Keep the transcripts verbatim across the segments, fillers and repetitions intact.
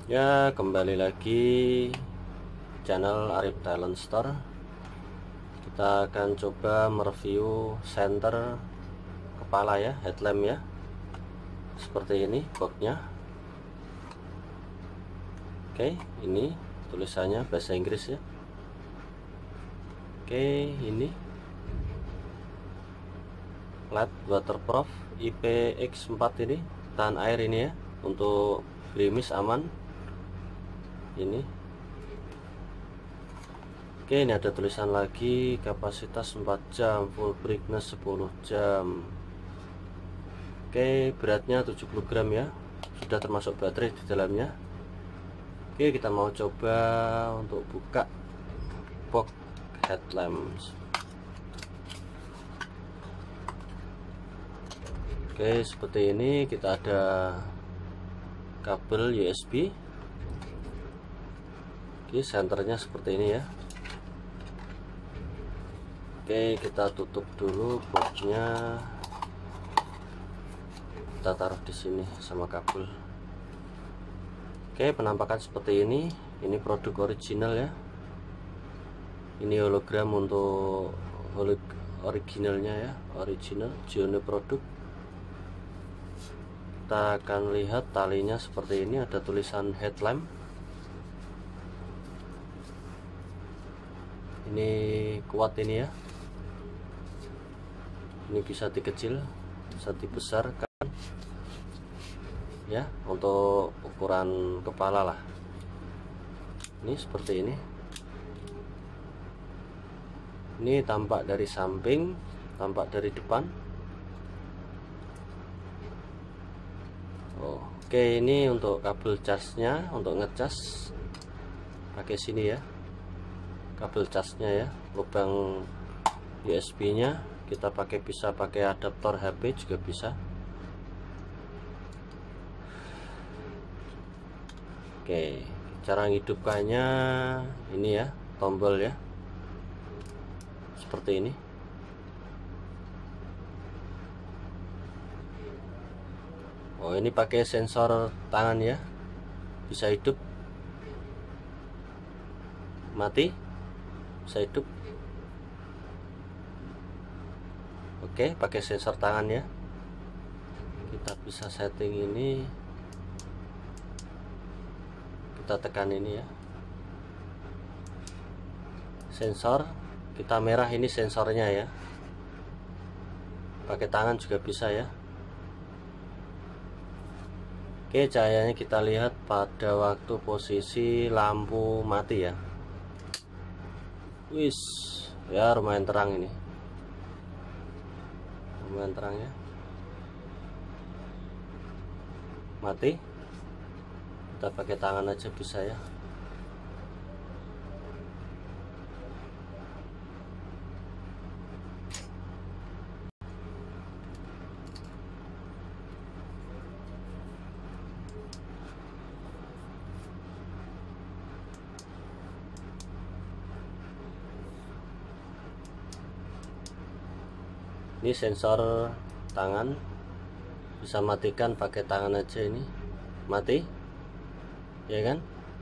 Ya, kembali lagi channel Arif Talent Store. Kita akan coba mereview senter kepala ya, headlamp ya. Seperti ini boxnya. Oke, ini tulisannya bahasa Inggris ya. Oke, ini flat waterproof I P X empat ini, tahan air ini ya, untuk gerimis aman. Ini oke, ini ada tulisan lagi kapasitas empat jam, full brightness sepuluh jam. Oke, beratnya tujuh puluh gram ya, sudah termasuk baterai di dalamnya. Oke, kita mau coba untuk buka box headlamp. Oke, seperti ini. Kita ada kabel U S B. Oke, senternya seperti ini ya. Oke, kita tutup dulu boxnya. Kita taruh di sini sama kabel. Oke, penampakan seperti ini. Ini produk original ya. Ini hologram untuk holog originalnya ya, original Gione produk. Kita akan lihat talinya seperti ini, ada tulisan headlamp. Ini kuat ini ya. Ini bisa dikecil, bisa dibesarkan ya, untuk ukuran kepala lah. Ini seperti ini. Ini tampak dari samping, tampak dari depan. Oh, oke, ini untuk kabel casnya, untuk ngecas pakai sini ya. Kabel casnya ya, lubang U S B nya kita pakai, bisa pakai adaptor H P juga bisa. Oke, cara menghidupkannya ini ya, tombol ya, seperti ini. Oh, ini pakai sensor tangan ya, bisa hidup, mati, bisa hidup. Oke, pakai sensor tangan ya. Kita bisa setting ini, kita tekan ini ya, sensor. Kita merah, ini sensornya ya. Pakai tangan juga bisa ya. Oke, cahayanya kita lihat pada waktu posisi lampu mati ya. Wis, ya lumayan terang ini. Lumayan terang ya. Mati. Kita pakai tangan aja bisa ya. Ini sensor tangan, bisa matikan pakai tangan aja, ini mati ya kan.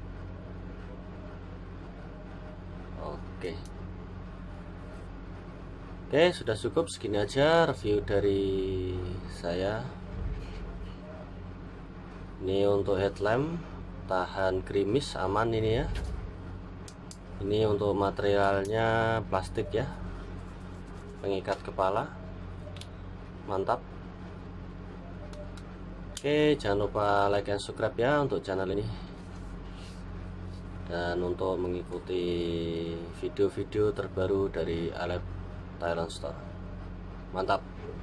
Oke oke, sudah cukup segini aja review dari saya. Ini untuk headlamp, tahan gerimis, aman ini ya. Ini untuk materialnya plastik ya, pengikat kepala, mantap. Oke, jangan lupa like dan subscribe ya untuk channel ini, dan untuk mengikuti video-video terbaru dari Arif Talent Store. Mantap.